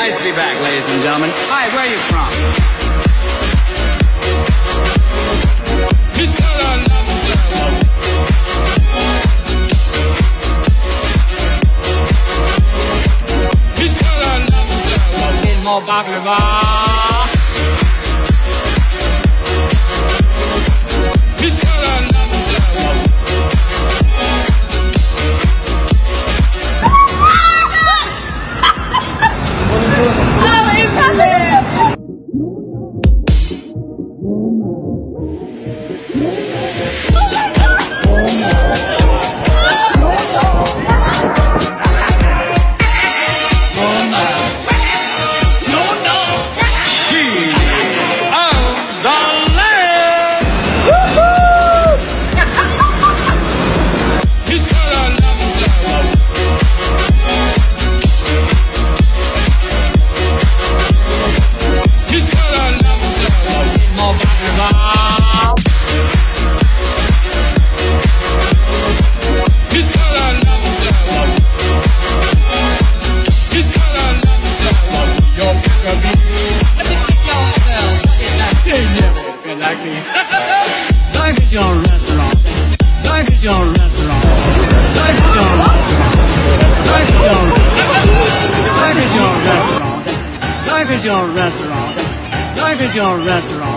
Nice to be back, ladies and gentlemen. Hi, where are you from? Mr. More baklava. Life is your restaurant. Life is your restaurant. Life is your restaurant. Life is your restaurant. Life is your restaurant. Life is your restaurant. Life is your restaurant.